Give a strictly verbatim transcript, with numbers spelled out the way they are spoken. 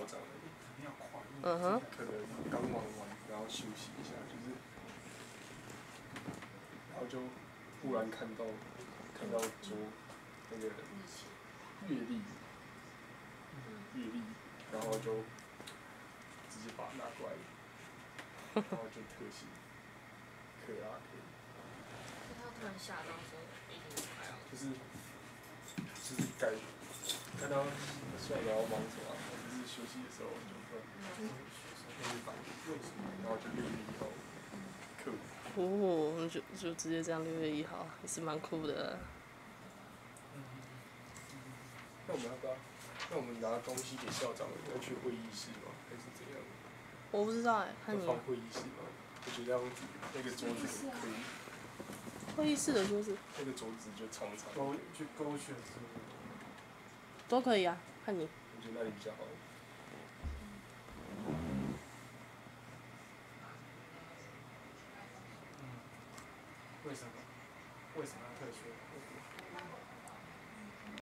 长而已。 嗯哼。 可能刚忙完，然后休息一下，就是，然后就忽然看到看到桌那个月历，月历，然后就直接把它拿过来，然后就特写，可啊可。 他突然吓到说已经快要。就是就是该看到虽然要忙什么，就是休息的时候就突然就是反应，然后就六月一号课。 哦，就就直接这样六月一号，也是蛮酷的。 那我们要不要？那我们拿东西给校长，要去会议室吗？还是怎样？ 我不知道哎、欸，看你。 要放会议室吗？我觉得这样子那个桌子可以。 会议室的桌子。 那个桌子就长长。 勾去勾选是不是？ 都可以啊，看你。 我觉得那里比较好。 为什么？为什么要特殊？